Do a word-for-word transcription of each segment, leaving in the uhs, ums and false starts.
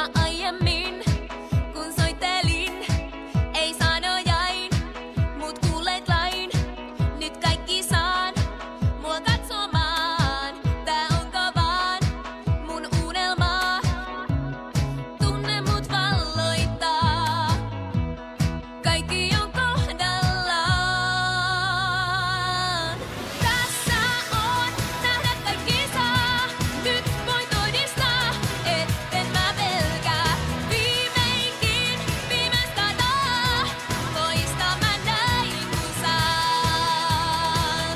Muista aiemmin, kun soittelin, ei sanojain, mut kuuleit lain. Nyt kaikki saan mua katsomaan. Tää onko vaan mun unelmaa? Tunne mut valloittaa. Kaikki on kohdallaan. Tässä on nähdä kaikki saa. Nyt voin todistaa, etten mä pelkää. Viimeinkin viimeistä taa. Loista mä näin kun saan.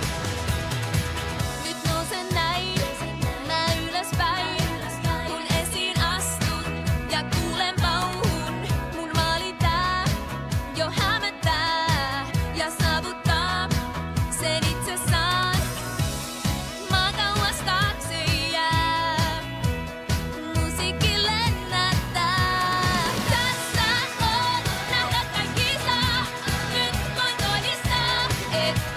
Nyt nousen näin mä ylöspäin. Kun esiin astun ja kuulen pauhun. Mun maali tää jo hämöttää ja saavuttaa sen itse saan. Maa kauas taakse jää. Musiikki lennättää. Tässä on nähdä kaikki saa. Nyt voin todistaa, etten